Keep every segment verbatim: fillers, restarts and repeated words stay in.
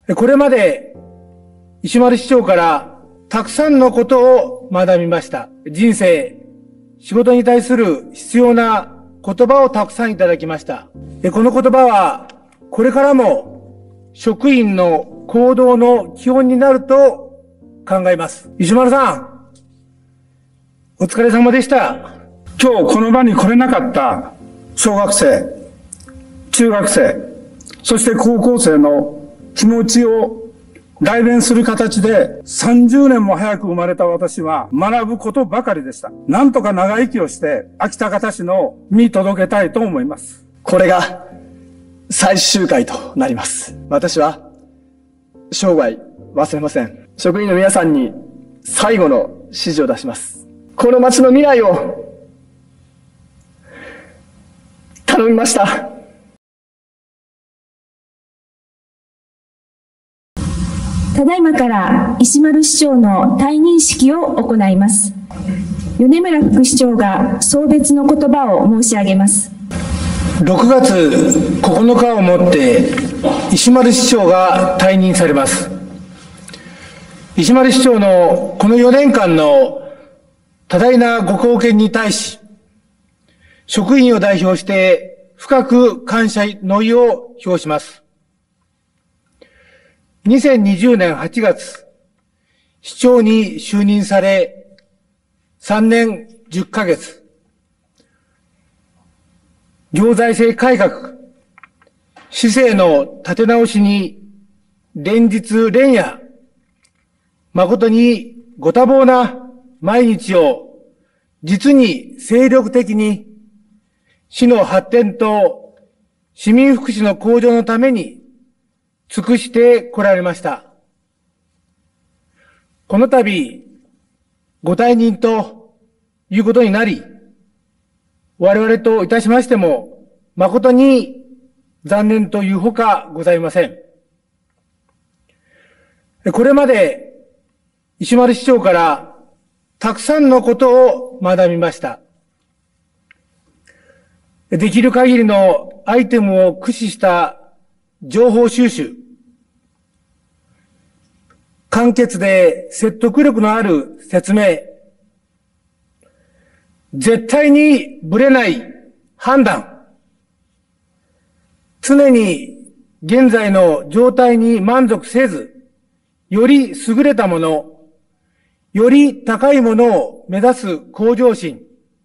これまで石丸市長からたくさんのことを学びました。人生、仕事に対する必要な言葉をたくさんいただきました。この言葉はこれからも職員の行動の基本になると考えます。石丸さん、お疲れ様でした。 今日この場に来れなかった小学生、中学生、そして高校生の気持ちを代弁する形でさんじゅうねんも早く生まれた私は学ぶことばかりでした。なんとか長生きをして秋田方市の見届けたいと思います。 これが最終回となります。私は生涯忘れません。職員の皆さんに最後の指示を出します。この町の未来を頼みました。 ただいまから石丸市長の退任式を行います。米村副市長が送別の言葉を申し上げます。 ろくがつここのかをもって石丸市長が退任されます。石丸市長のこのよねんかんの多大なご貢献に対し、職員を代表して深く感謝の意を表します。にせんにじゅうねんはちがつ、市長に就任され、さんねんじゅっかげつ、行財政改革、市政の立て直しに連日連夜、誠にご多忙な毎日を実に精力的に市の発展と市民福祉の向上のために尽くしてこられました。この度、ご退任ということになり、我々といたしましても、誠に残念というほかございません。これまで、石丸市長からたくさんのことを学びました。できる限りのアイテムを駆使した情報収集、簡潔で説得力のある説明、絶対にぶれない判断、常に現在の状態に満足せず、より優れたもの、より高いものを目指す向上心、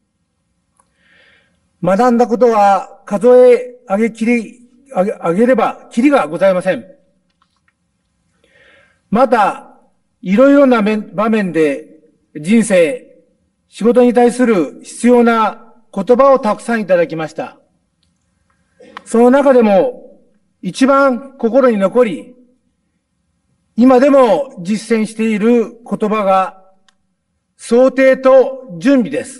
学んだことは数え上げきり、上げ、上げればきりがございません。また、いろいろな場面で人生、仕事に対する必要な言葉をたくさんいただきました。その中でも一番心に残り、今でも実践している言葉が想定と準備です。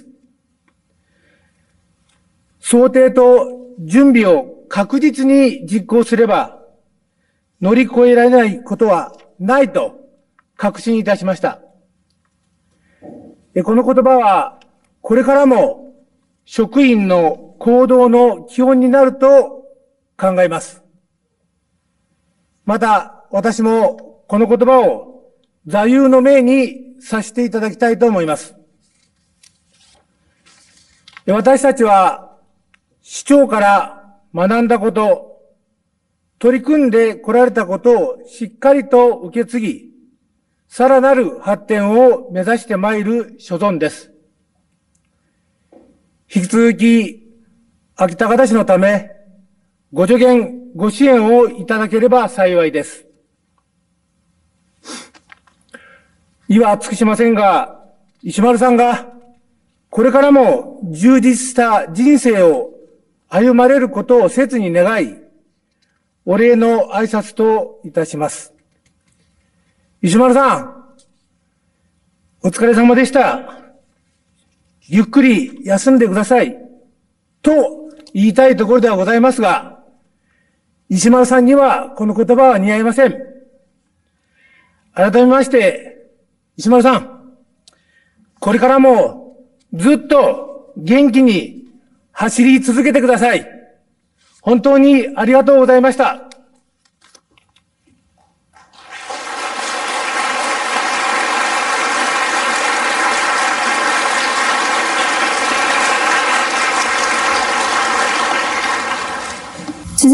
想定と準備を確実に実行すれば乗り越えられないことはないと確信いたしました。この言葉はこれからも職員の行動の基本になると考えます。また私もこの言葉を座右の銘にさせていただきたいと思います。私たちは市長から学んだこと、取り組んで来られたことをしっかりと受け継ぎ、さらなる発展を目指してまいる所存です。引き続き、秋田方市のため、ご助言、ご支援をいただければ幸いです。意は尽くしませんが、石丸さんが、これからも充実した人生を歩まれることを切に願い、お礼の挨拶といたします。石丸さん、お疲れ様でした。ゆっくり休んでください。と言いたいところではございますが、石丸さんにはこの言葉は似合いません。改めまして、石丸さん、これからもずっと元気に走り続けてください。本当にありがとうございました。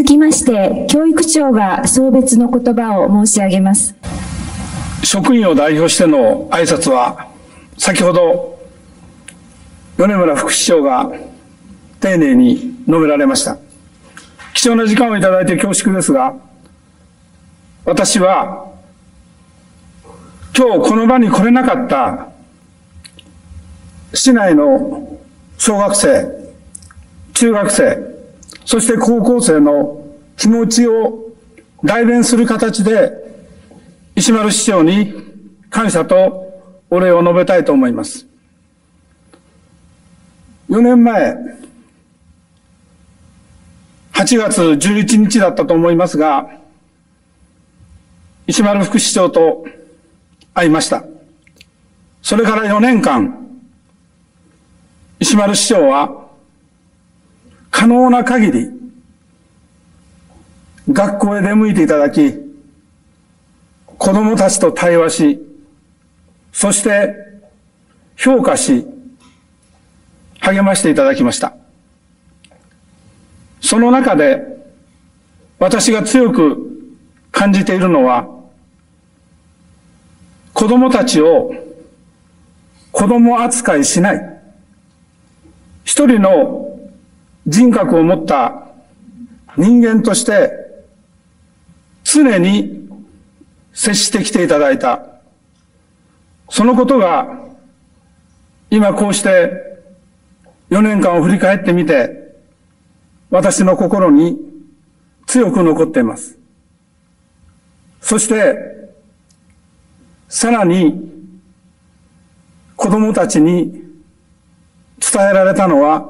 きまして、教育長が送別の言葉を申し上げます。 職員を代表しての挨拶は、先ほど、米村副市長が丁寧に述べられました。貴重な時間をいただいて恐縮ですが、私は、今日この場に来れなかった市内の小学生、中学生、そして高校生の気持ちを代弁する形で、石丸市長に感謝とお礼を述べたいと思います。よねんまえ、はちがつじゅういちにちだったと思いますが、石丸副市長と会いました。それからよねんかん、石丸市長は可能な限り学校へ出向いていただき、子供たちと対話し、そして評価し、励ましていただきました。その中で私が強く感じているのは、子供たちを子供扱いしない、一人の人格を持った人間として常に接してきていただいた。そのことが今こうしてよねんかんを振り返ってみて、私の心に強く残っています。そしてさらに子供たちに伝えられたのは、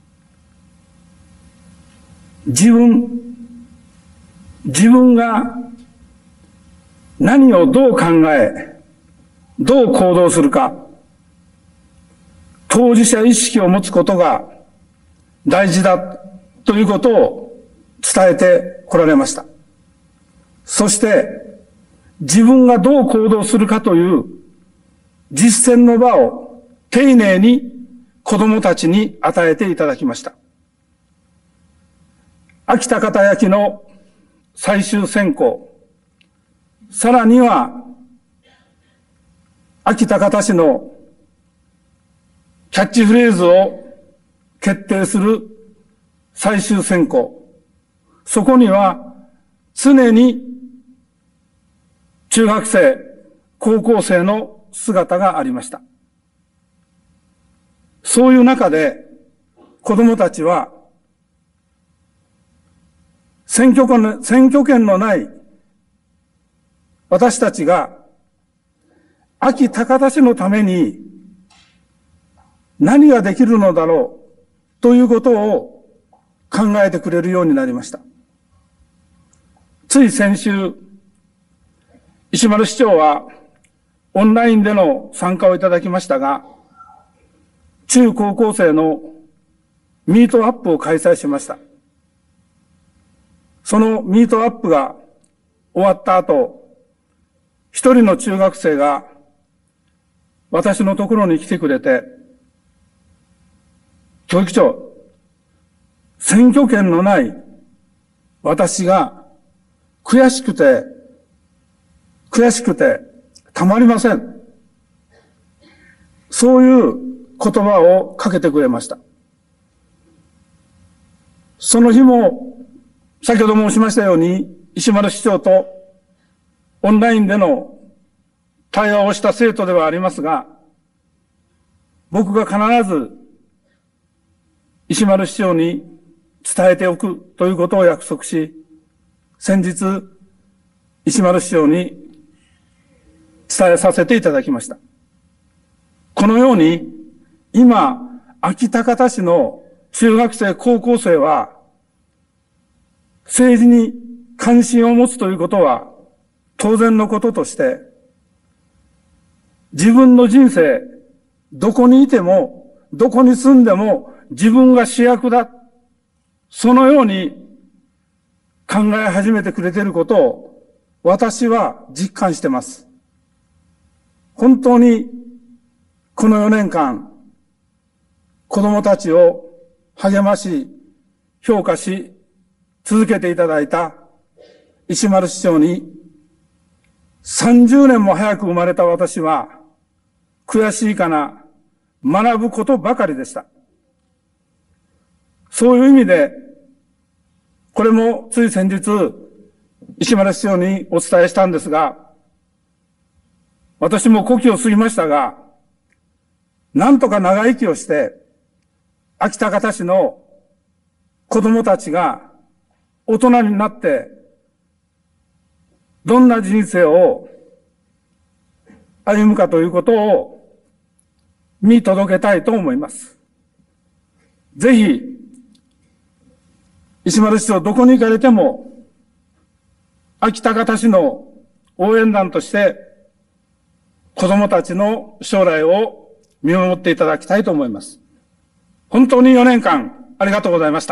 自分、自分が何をどう考え、どう行動するか、当事者意識を持つことが大事だということを伝えてこられました。そして自分がどう行動するかという実践の場を丁寧に子供たちに与えていただきました。秋田方焼の最終選考、さらには秋田方市のキャッチフレーズを決定する最終選考、そこには常に中学生、高校生の姿がありました。そういう中で子供たちは選挙権の、選挙権のない私たちが安芸高田市のために何ができるのだろうということを考えてくれるようになりました。つい先週、石丸市長はオンラインでの参加をいただきましたが、中高校生のミートアップを開催しました。そのミートアップが終わった後、一人の中学生が私のところに来てくれて、教育長、選挙権のない私が悔しくて、悔しくてたまりません。そういう言葉をかけてくれました。その日も、先ほど申しましたように、石丸市長とオンラインでの対話をした生徒ではありますが、僕が必ず石丸市長に伝えておくということを約束し、先日、石丸市長に伝えさせていただきました。このように、今、安芸高田市の中学生、高校生は、政治に関心を持つということは当然のこととして、自分の人生、どこにいても、どこに住んでも自分が主役だ。そのように考え始めてくれていることを私は実感しています。本当にこのよねんかん、子供たちを励まし、評価し、 続けていただいた石丸市長に、さんじゅうねんも早く生まれた私は、悔しいかな、学ぶことばかりでした。そういう意味で、これもつい先日、石丸市長にお伝えしたんですが、私も古希を過ぎましたが、なんとか長生きをして、秋田方市の子供たちが大人になって、どんな人生を歩むかということを見届けたいと思います。ぜひ、石丸市長どこに行かれても、秋田方市の応援団として、子供たちの将来を見守っていただきたいと思います。本当によねんかんありがとうございました。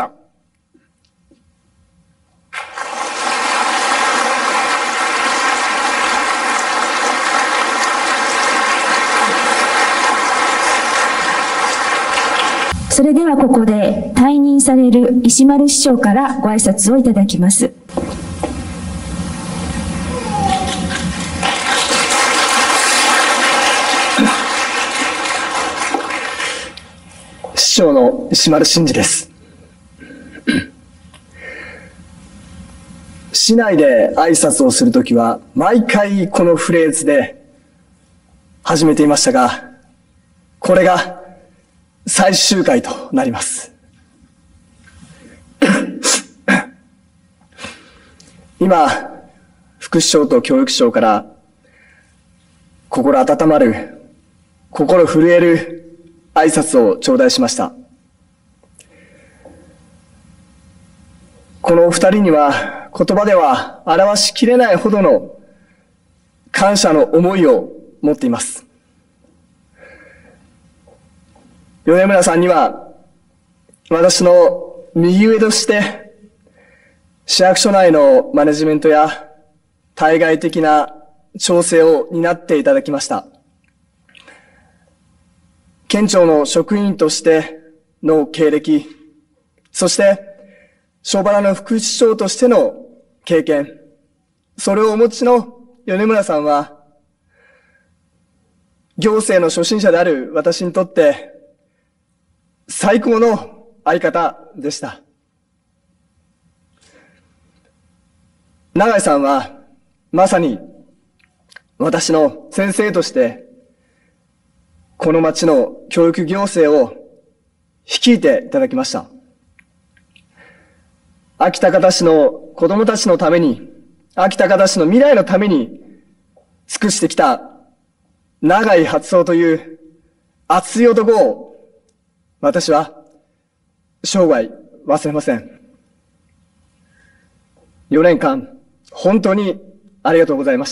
それではここで退任される石丸市長からご挨拶をいただきます。 市長の石丸伸二です。市内で挨拶をするときは毎回このフレーズで始めていましたが、これが最終回となります。今、副市長と教育長から心温まる、心震える挨拶を頂戴しました。このお二人には言葉では表しきれないほどの感謝の思いを持っています。米村さんには、私の右上として、市役所内のマネジメントや対外的な調整を担っていただきました。県庁の職員としての経歴、そして、庄原の副市長としての経験、それをお持ちの米村さんは、行政の初心者である私にとって、最高の相方でした。永井さんは、まさに私の先生として、この町の教育行政を率いていただきました。秋田方市の子供たちのために、秋田方市の未来のために尽くしてきた永井初夫という熱い男を私は生涯忘れません。よねんかん本当にありがとうございました。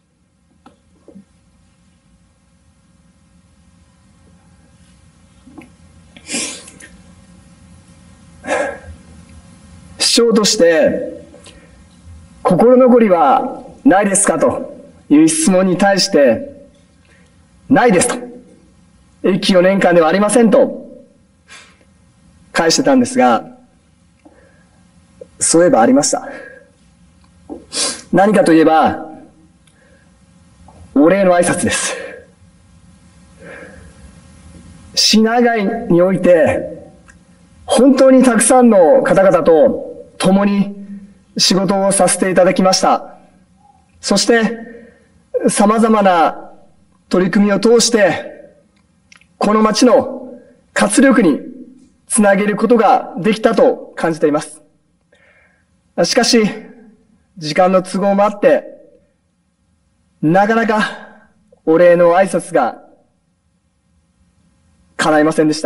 市長として心残りはないですかという質問に対してないですと、いっきよねんかんではありませんと返してたんですが、そういえばありました。何かといえばお礼の挨拶です。市内外において本当にたくさんの方々と共に仕事をさせていただきました。そして様々な取り組みを通してこの町の活力につなげることができたと感じています。しかし時間の都合もあってなかなかお礼の挨拶が叶いませんでした。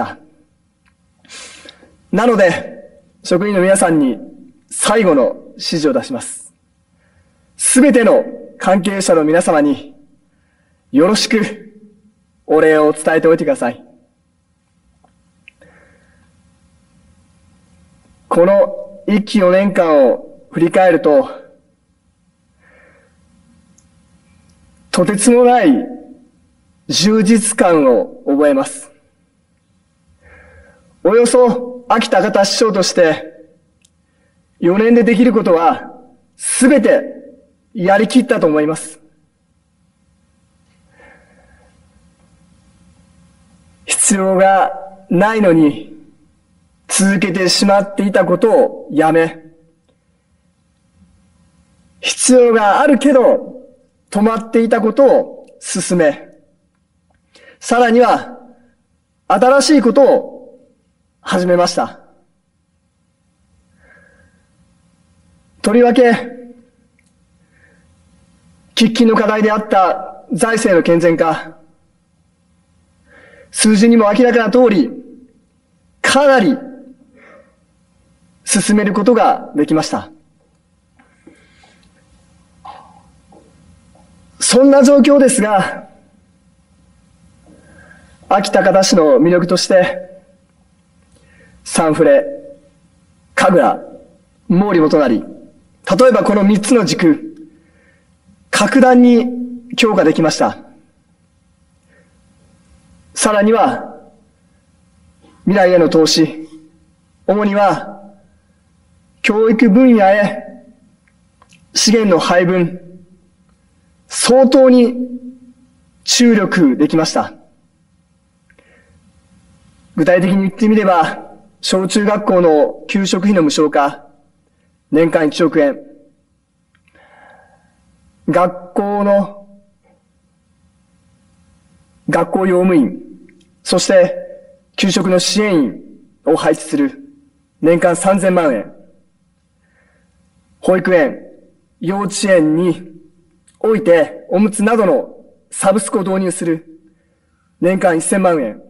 なので職員の皆さんに最後の指示を出します。すべての関係者の皆様によろしくお礼を伝えておいてください。このいっきよねんかんを振り返ると、とてつもない充実感を覚えます。およそ秋田方市長としてよねんでできることはすべてやりきったと思います。必要がないのに続けてしまっていたことをやめ、必要があるけど止まっていたことを進め、さらには新しいことを始めました。とりわけ、喫緊の課題であった財政の健全化、数字にも明らかな通り、かなり進めることができました。そんな状況ですが、安芸高田市の魅力として、サンフレ、神楽、毛利元就、例えばこの三つの軸、格段に強化できました。さらには、未来への投資、主には、教育分野へ資源の配分、相当に注力できました。具体的に言ってみれば、小中学校の給食費の無償化、年間いちおくえん。学校の、学校用務員、そして給食の支援員を配置する、年間さんぜんまんえん。保育園、幼稚園においておむつなどのサブスクを導入する、年間せんまんえん。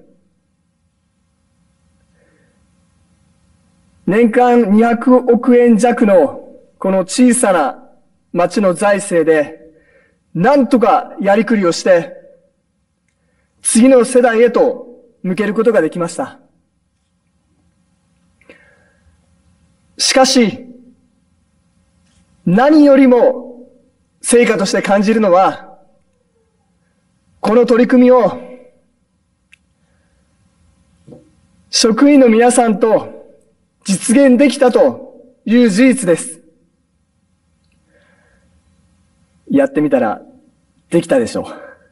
年間にひゃくおくえん弱のこの小さな町の財政で、なんとかやりくりをして、次の世代へと向けることができました。しかし、何よりも成果として感じるのは、この取り組みを職員の皆さんと実現できたという事実です。やってみたらできたでしょう。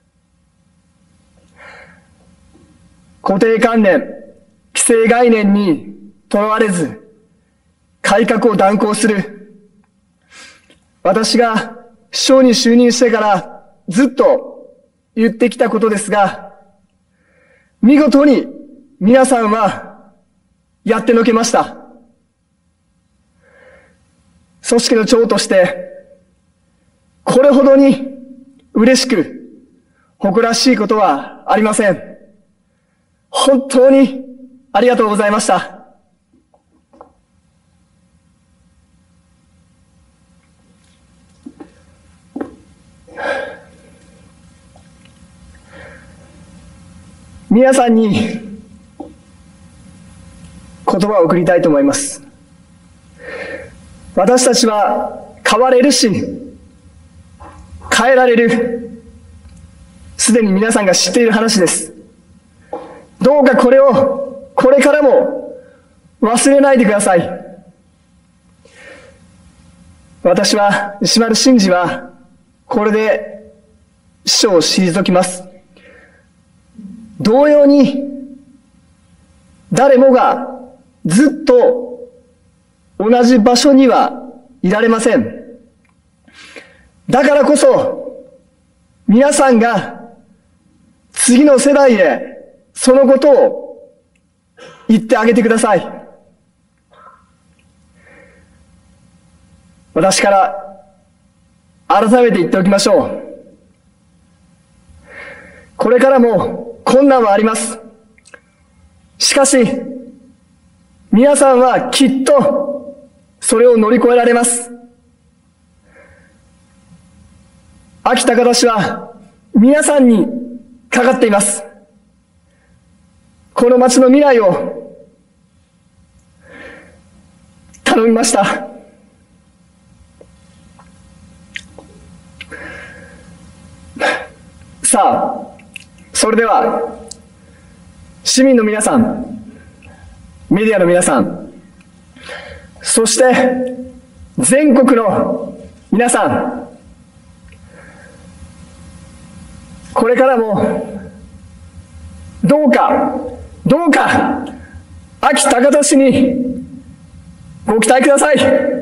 固定観念、既成概念にとらわれず、改革を断行する。私が市長に就任してからずっと言ってきたことですが、見事に皆さんはやってのけました。組織の長として、これほどに嬉しく、誇らしいことはありません。本当にありがとうございました。皆さんに言葉を送りたいと思います。私たちは変われるし、変えられる。すでに皆さんが知っている話です。どうかこれを、これからも忘れないでください。私は、石丸伸二は、これで市長を退きます。同様に、誰もがずっと同じ場所にはいられません。だからこそ、皆さんが次の世代へそのことを言ってあげてください。私から改めて言っておきましょう。これからも困難はあります。しかし、皆さんはきっとそれを乗り越えられます。安芸高田市は皆さんにかかっています。この町の未来を頼みました。さあ、それでは市民の皆さん、メディアの皆さん、そして全国の皆さん、これからもどうかどうか安芸高田市にご期待ください。